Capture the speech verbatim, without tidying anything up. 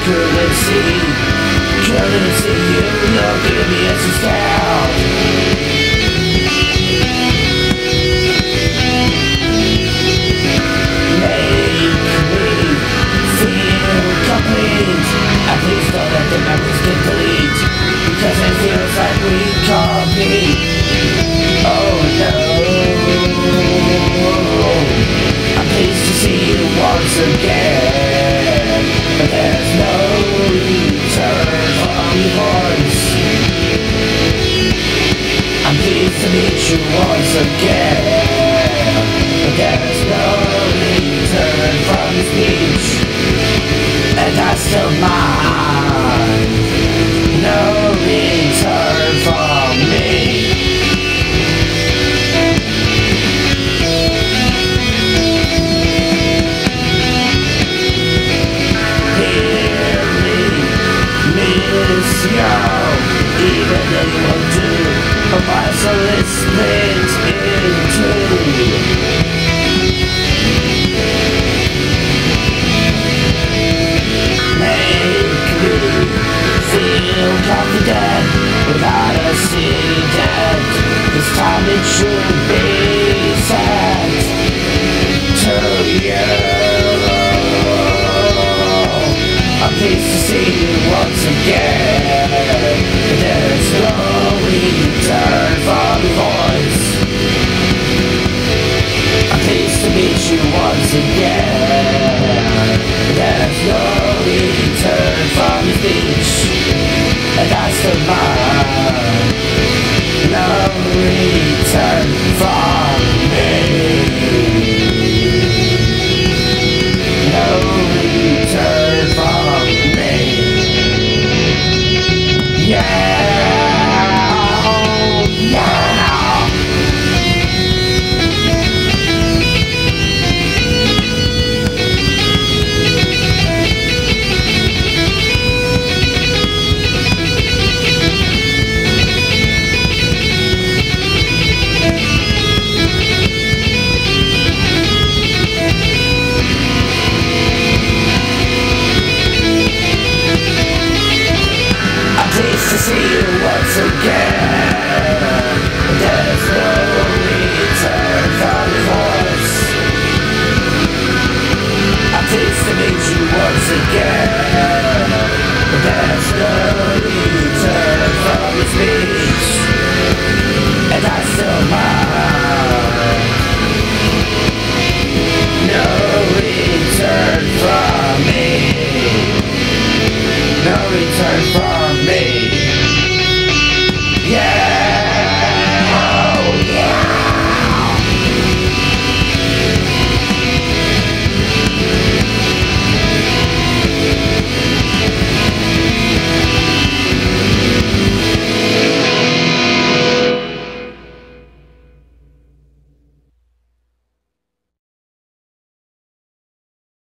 couldn't see, couldn't see you looking at me as you scout. Make me feel complete, at least don't let the memories get delete, because it feels like we can't be. Oh no, I'm pleased to see you once again, but there's no return from your voice. I'm pleased to meet you once again, but there's no return from your speech, and I still mind. No return from me. Hear me, miss you, even though you won't do, but my soul is split in two. Feel confident without a accident. This time it should be sent to you. I'm pleased to see you once again, but there's no return from your voice. I'm pleased to meet you once again, but there's no return from your speech, and I still mind. No return from me. No return from me. Yeah, yeah. To see you once again, there's no return from your voice. I'm pleased to meet you once again, but there's no return from your speech, and I still mind. No return from me. No return from